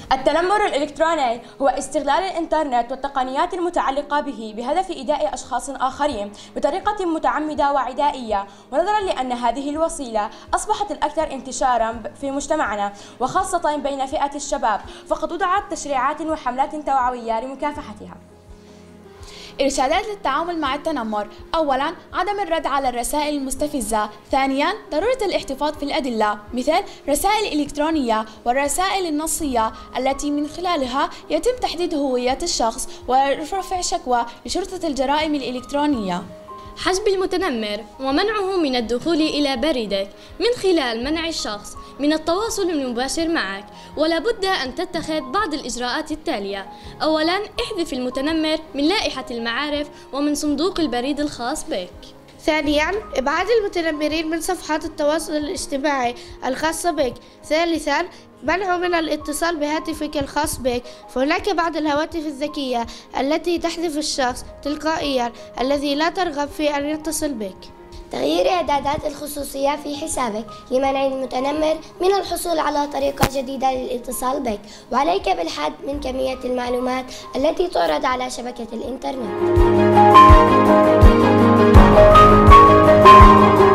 التنمر الإلكتروني هو استغلال الإنترنت والتقنيات المتعلقة به بهدف إيذاء أشخاص آخرين بطريقة متعمدة وعدائية، ونظرا لأن هذه الوسيلة أصبحت الأكثر انتشارا في مجتمعنا وخاصة بين فئة الشباب، فقد وضعت تشريعات وحملات توعوية لمكافحتها. إرشادات للتعامل مع التنمر: أولاً عدم الرد على الرسائل المستفزة. ثانياً ضرورة الاحتفاظ في الأدلة مثل رسائل إلكترونية والرسائل النصية التي من خلالها يتم تحديد هوية الشخص ورفع شكوى لشرطة الجرائم الإلكترونية. حجب المتنمر ومنعه من الدخول إلى بريدك من خلال منع الشخص من التواصل المباشر معك، ولا بد أن تتخذ بعض الإجراءات التالية. أولاً احذف المتنمر من لائحة المعارف ومن صندوق البريد الخاص بك. ثانياً ابعاد المتنمرين من صفحات التواصل الاجتماعي الخاصة بك. ثالثاً منعه من الاتصال بهاتفك الخاص بك، فهناك بعض الهواتف الذكية التي تحذف الشخص تلقائياً الذي لا ترغب في أن يتصل بك. تغيير إعدادات الخصوصية في حسابك لمنع المتنمر من الحصول على طريقة جديدة للاتصال بك، وعليك بالحد من كمية المعلومات التي تعرض على شبكة الإنترنت.